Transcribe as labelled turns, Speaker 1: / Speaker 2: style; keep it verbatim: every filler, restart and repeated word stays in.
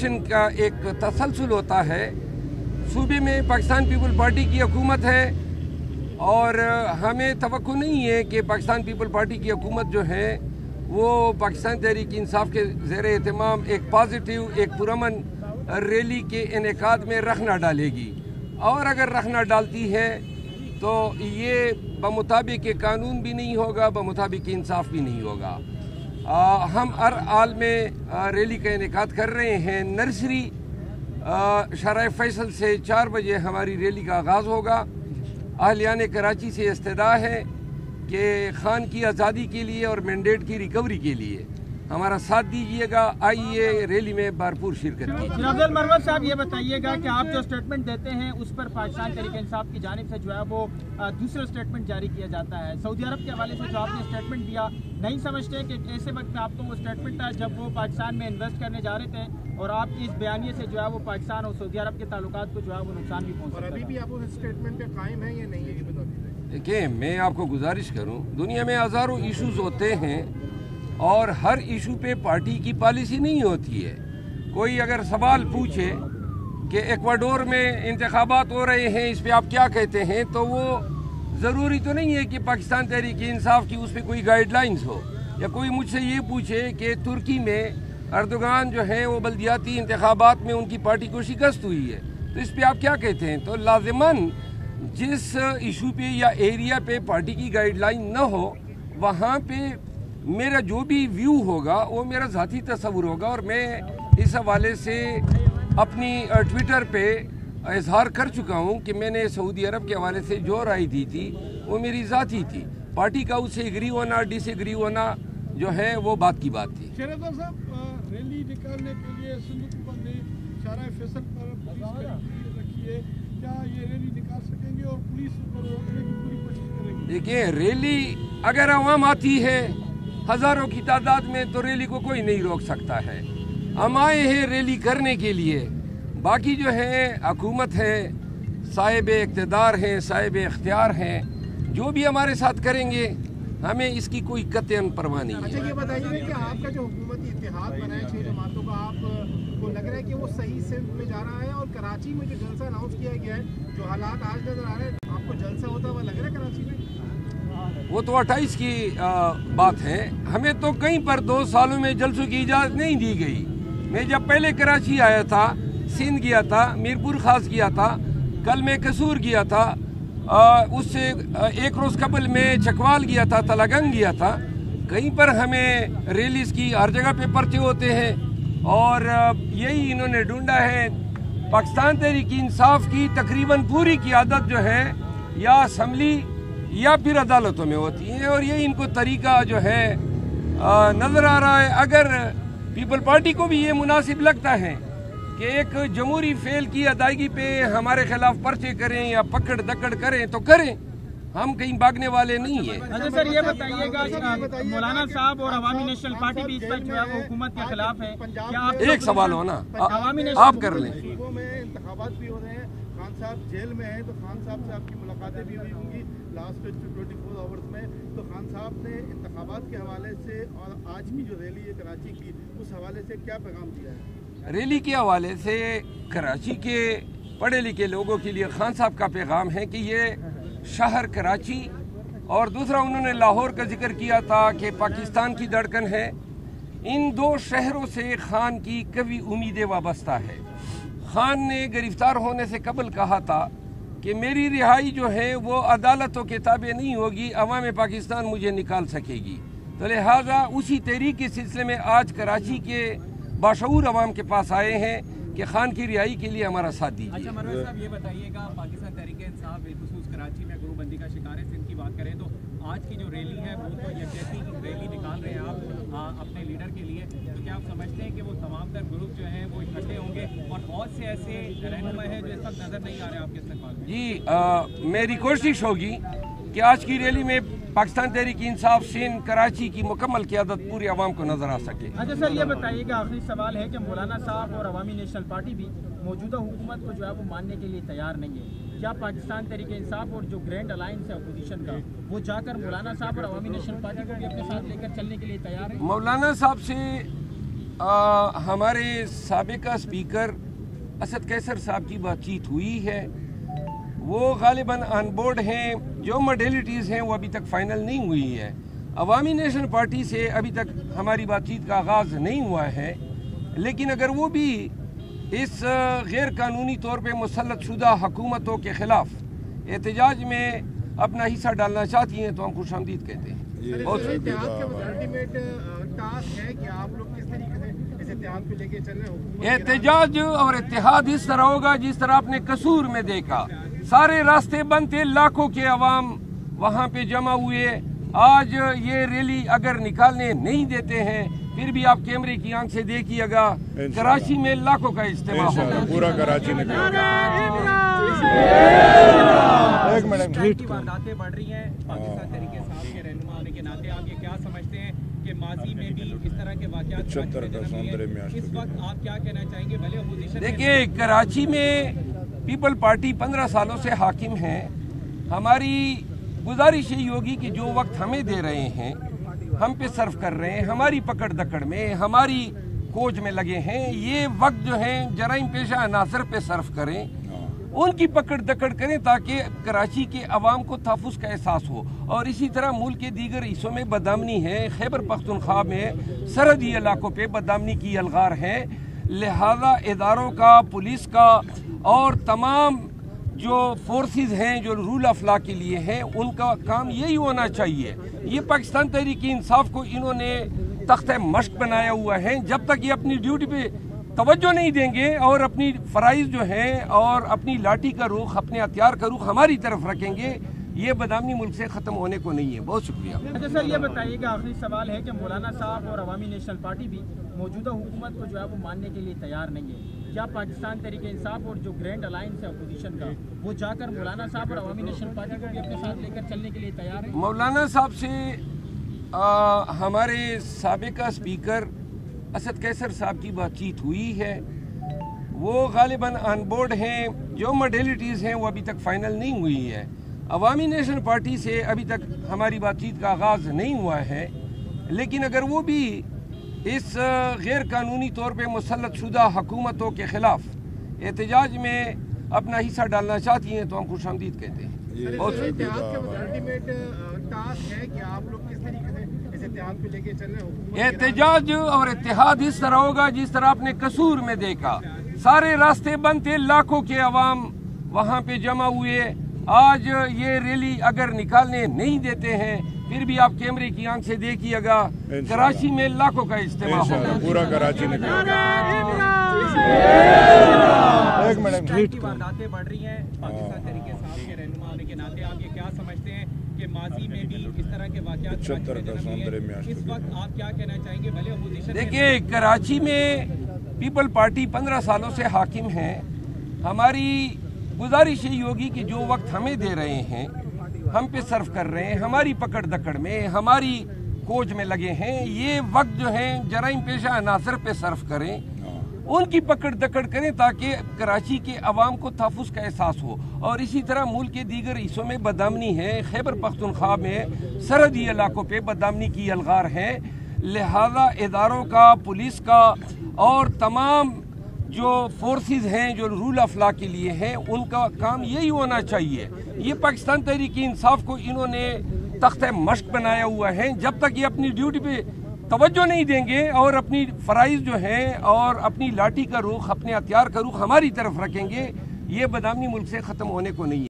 Speaker 1: Election का एक तसलसल होता है। सूबे में पाकिस्तान पीपल पार्टी की हुकूमत है और हमें तवक्को नहीं है कि पाकिस्तान पीपल पार्टी की हुकूमत जो है वो पाकिस्तान तहरीक इंसाफ के ज़ेर एहतमाम एक पॉजिटिव एक पुरअमन रैली के इनेकाद में रख न डालेगी, और अगर रख न डालती है तो ये बमुताबिक कानून भी नहीं होगा, बमुताबिक इंसाफ भी नहीं होगा। आ, हम हर हाल में आ, रैली का इनेकाद कर रहे हैं। नर्सरी शराय फैसल से चार बजे हमारी रैली का आगाज़ होगा। अहलियान कराची से इस्तदा है कि खान की आज़ादी के लिए और मैंडेट की रिकवरी के लिए हमारा साथ दीजिएगा। आइए रैली में भरपूर शिरकत कीजिए।
Speaker 2: अफजल मरवत साहब, ये बताइएगा कि आप जो स्टेटमेंट देते हैं उस पर पाकिस्तान तहरीक इंसाफ की जानिब से जो है वो दूसरा स्टेटमेंट जारी किया जाता है। सऊदी अरब के हवाले से जो आपने स्टेटमेंट दिया, नहीं समझते कि ऐसे वक्त में आपको वो स्टेटमेंट था जब वो पाकिस्तान में इन्वेस्ट करने जा रहे थे और आपकी इस बयानिए से जो है वो पाकिस्तान और सऊदी अरब के ताल्लुकात को जो है वो नुकसान भी पहुँच सकता है। अभी भी आप उस स्टेटमेंट पे कायम है या नहीं है, ये बता दीजिए।
Speaker 1: देखिए, मैं आपको गुजारिश करूं, दुनिया में हज़ारों इशूज़ होते हैं और हर इशू पे पार्टी की पॉलिसी नहीं होती है। कोई अगर सवाल पूछे कि एक्वाडोर में इंतखाबात हो रहे हैं, इस पे आप क्या कहते हैं, तो वो ज़रूरी तो नहीं है कि पाकिस्तान तहरीक इंसाफ की उस पर कोई गाइडलाइंस हो। या कोई मुझसे ये पूछे कि तुर्की में अर्दोगान जो है वो बल्दियाती इंतखाबात में उनकी पार्टी को शिकस्त हुई है, तो इस पर आप क्या कहते हैं। तो लाजिमन जिस इशू पे या एरिया पे पार्टी की गाइडलाइन न हो, वहाँ पे मेरा जो भी व्यू होगा वो मेरा ज़ाती तस्वुर होगा, और मैं इस हवाले से अपनी ट्विटर पे इजहार कर चुका हूँ कि मैंने सऊदी अरब के हवाले से जो राय दी थी वो मेरी ज़ाती थी। पार्टी का उससे एग्री होना डिसएग्री होना जो है वो बात की बात थी।
Speaker 3: शेरज़ाद साहब, रैली निकालने के लिए सिंधु ने शारा फैसल पर पुलिस रखी है, क्या ये रैली निकाल सकेंगे और पुलिस को रोकने की पूरी कोशिश करेंगे?
Speaker 1: देखिए, रैली अगर आवाम आती है हज़ारों की तादाद में तो रैली को कोई नहीं रोक सकता है। हम आए हैं रैली करने के लिए। बाकी जो है हुकूमत है, साहिब इक़्तिदार हैं, साहिब इख्तियार हैं, जो भी हमारे साथ करेंगे हमें इसकी कोई कतई परवाह नहीं है।
Speaker 3: अच्छा, ये बताइए कि आपका जो हुकूमती इत्तेहाद बना है छह जमातों का, आपको लग रहा है कि वो सही सिमत में जा रहा है? और कराची में जो जलसा अनाउंस किया गया है, जो हालात आज नजर आ रहे हैं, आपको जलसा होता हुआ लग रहा है कराची में?
Speaker 1: वो तो अट्ठाईस की आ, बात है। हमें तो कहीं पर दो सालों में जलसों की इजाज़त नहीं दी गई। मैं जब पहले कराची आया था, सिंध गया था, मीरपुर खास गया था, कल मैं कसूर गया था, आ, उससे एक रोज़ कबल में चकवाल गया था, तलागंग गया था। कहीं पर हमें रैलीज की हर जगह पे पर्चे होते हैं और यही इन्होंने ढूंढा है। पाकिस्तान तहरीक इंसाफ की तकरीबन पूरी क़ियादत जो है या असम्बली या फिर अदालतों में होती है, और ये इनको तरीका जो है आ, नज़र आ रहा है। अगर पीपल पार्टी को भी ये मुनासिब लगता है कि एक जमहूरी फेल की अदायगी पे हमारे खिलाफ पर्चे करें या पकड़ दकड़ करें तो करें, हम कहीं भागने वाले नहीं है।
Speaker 2: अच्छा सर, ये बताइएगा, मौलाना साहब और अवामी नेशनल पार्टी भी इस पर जो है वो हुकूमत के खिलाफ है, क्या आप
Speaker 1: एक सवाल हो ना, आप कर लें।
Speaker 3: इंतखाबात भी हो रहे हैं, खान साहब जेल में हैं, तो खान साहब से आपकी मुलाकातें भी हुई होंगी लास्ट ट्वेंटी फोर आवर्स में, तो खान साहब ने इंतखाबात के हवाले से और आज की जो रैली है कराची की, उस हवाले से क्या पैगाम दिया है?
Speaker 1: रैली के हवाले से कराची के पढ़े लिखे लोगों के लिए खान साहब का पैगाम है कि ये शहर कराची, और दूसरा उन्होंने लाहौर का जिक्र किया था कि पाकिस्तान की धड़कन है। इन दो शहरों से खान की कभी उम्मीदें वाबस्ता है। खान ने गिरफ्तार होने से कबल कहा था कि मेरी रिहाई जो है वो अदालतों के ताबे नहीं होगी, अवाम पाकिस्तान मुझे निकाल सकेगी। तो लिहाजा उसी तहरीक के सिलसिले में आज कराची के बाशऊर अवाम के पास आए हैं कि खान की रिहाई के लिए हमारा साथ दीजिए।
Speaker 4: अच्छा मरवत साहब, ये बताइएगा, पाकिस्तान तहरीक इंसाफ बिलखुसूस कराची में गुरुबंदी का शिकार है। सिंध की बात करें तो आज की जो रैली है वो तो यकजहती रैली निकाल रहे हैं आप आ, अपने लीडर के लिए, तो क्या आप समझते हैं कि वो तमाम तर ग्रुप जो है वो इकट्ठे होंगे? और बहुत से ऐसे रहनुमा हैं जो इस वक्त नजर नहीं आ रहे आपके इस्तेमाल में।
Speaker 1: जी, आ, मेरी कोशिश होगी कि आज की रैली में पाकिस्तान तहरीक इंसाफ सिंध कराची की मुकम्मल क़ियादत पूरी आवाम को नजर आ सके।
Speaker 2: अच्छा सर, ये बताइएगा, आखिरी सवाल है कि मौलाना साहब और अवामी नेशनल पार्टी भी मौजूदा हुकूमत को जो है वो मानने के लिए तैयार नहीं है। क्या पाकिस्तान तहरीक इंसाफ और जो ग्रैंड अलायंस है अपोजिशन का, वो जाकर मौलाना साहब और अवामी नेशनल पार्टी को भी अपने साथ लेकर चलने के लिए तैयार है?
Speaker 1: मौलाना साहब से आ, हमारे साबिका स्पीकर असद कैसर साहब की बातचीत हुई है। वो गालिबन ऑन बोर्ड हैं। जो मॉडलिटीज़ हैं वो अभी तक फाइनल नहीं हुई है। अवामी नेशनल पार्टी से अभी तक हमारी बातचीत का आगाज़ नहीं हुआ है, लेकिन अगर वो भी इस गैर कानूनी तौर पर मुसल्लत शुदा हुकूमतों के ख़िलाफ़ एहतजाज में अपना हिस्सा डालना चाहती हैं तो हम खुशामदीद कहते हैं। बहुत एहतजाज और इत्तेहाद इस तरह होगा जिस तरह आपने कसूर में देखा, सारे रास्ते बंद थे, लाखों के अवाम वहाँ पे जमा हुए। आज ये रैली अगर निकालने नहीं देते हैं फिर भी आप कैमरे की आंख से देखिएगा, कराची में लाखों का इज्तिमा होगा,
Speaker 5: पूरा कराची
Speaker 4: एक मिनट की वारदातें बढ़ रही हैं। पाकिस्तान तहरीक इंसाफ के रहनुमा होने के नाते आप ये क्या समझते हैं कि माजी में भी इस तरह के वाक़यात इस वक्त आप क्या कहना चाहेंगे? भले अपोजिशन
Speaker 1: देखिए, कराची में पीपल पार्टी पंद्रह सालों से हाकिम है। हमारी गुजारिश यही होगी कि जो वक्त हमें दे रहे हैं, हम पे सर्व कर रहे हैं, हमारी पकड़ दकड़ में, हमारी खोज में लगे हैं, ये वक्त जो है जराइम पेशा अनासर पे सर्व करें, उनकी पकड़ दकड़ करें ताकि कराची के अवाम को तहफ़्फ़ुज़ का एहसास हो। और इसी तरह मुल्क के दीगर हिस्सों में बदअमनी है, खैबर पख्तूनख्वा में सरहदी इलाकों पे बदअमनी की अलगार है। लिहाजा इदारों का, पुलिस का और तमाम जो फोर्सेस हैं जो रूल ऑफ लॉ के लिए हैं, उनका काम यही होना चाहिए। ये पाकिस्तान तहरीक इंसाफ को इन्होंने तख्ते मश्क बनाया हुआ है। जब तक ये अपनी ड्यूटी पे तवज्जो नहीं देंगे और अपनी फ़राइज़ जो हैं और अपनी लाठी का रुख, अपने हथियार का रुख हमारी तरफ रखेंगे, ये बदनामी मुल्क से ख़त्म होने को नहीं है। बहुत शुक्रिया।
Speaker 2: अच्छा सर, ये बताइएगा, आखिरी सवाल है कि मौलाना साहब और अवामी नेशनल पार्टी भी मौजूदा हुकूमत को जो है वो मानने के लिए तैयार नहीं है। क्या पाकिस्तान तहरीक इंसाफ और जो ग्रैंड अलायंस है अपोजिशन का, वो जाकर मौलाना साहब और अवामी नेशनल पार्टी को भी अपने साथ लेकर चलने के लिए तैयार है?
Speaker 1: मौलाना साहब से आ, हमारे साबिका स्पीकर असद कैसर साहब की बातचीत हुई है। वो गालिबन ऑन बोर्ड हैं। जो मॉडलिटीज़ हैं वो अभी तक फाइनल नहीं हुई है। अवामी नेशनल पार्टी से अभी तक हमारी बातचीत का आगाज़ नहीं हुआ है, लेकिन अगर वो भी इस गैर कानूनी तौर पे मुसल्लत शुदा हुकूमतों के ख़िलाफ़ एहतजाज में अपना हिस्सा डालना चाहती हैं तो हम खुशामदीद कहते हैं। बहुत एहतजाज और इत्तेहाद इस तरह होगा जिस तरह आपने कसूर में देखा, सारे रास्ते बंद थे, लाखों के अवाम वहाँ पे जमा हुए। आज ये रैली अगर निकालने नहीं देते हैं फिर भी आप कैमरे की आंख से देखिएगा, कराची में लाखों का इज्तिमा होगा,
Speaker 5: पूरा कराची
Speaker 4: एक मिनट की वारदातें बढ़ रही हैं। पाकिस्तान तहरीक इंसाफ के रहनुमा होने के नाते आप ये क्या समझते हैं कि माजी में भी इस तरह के वाक़यात इस वक्त आप क्या कहना चाहेंगे? भले अपोजिशन
Speaker 1: देखिए, कराची में पीपल पार्टी पंद्रह सालों से हाकिम है। हमारी गुजारिश यही होगी कि जो वक्त हमें दे रहे हैं, हम पे सर्व कर रहे हैं, हमारी पकड़ दकड़ में, हमारी खोज में लगे हैं, ये वक्त जो है जराइम पेशा अनासर पे सर्व करें, उनकी पकड़ दकड़ करें ताकि कराची के अवाम को तहफ़्फ़ुज़ का एहसास हो। और इसी तरह मुल्क के दीगर हिस्सों में बदअमनी है, खैबर पख्तूनख्वा में सरहदी इलाकों पे बदअमनी की अलगार है। लिहाजा इदारों का, पुलिस का और तमाम जो फोर्सेस हैं जो रूल ऑफ लॉ के लिए हैं, उनका काम यही होना चाहिए। ये पाकिस्तान तहरीक इंसाफ को इन्होंने तख्ते मश्क बनाया हुआ है। जब तक ये अपनी ड्यूटी पे तवज्जो नहीं देंगे और अपनी फ़राइज़ जो हैं और अपनी लाठी का रुख, अपने हथियार का रुख हमारी तरफ रखेंगे, ये बदनामी मुल्क से ख़त्म होने को नहीं है।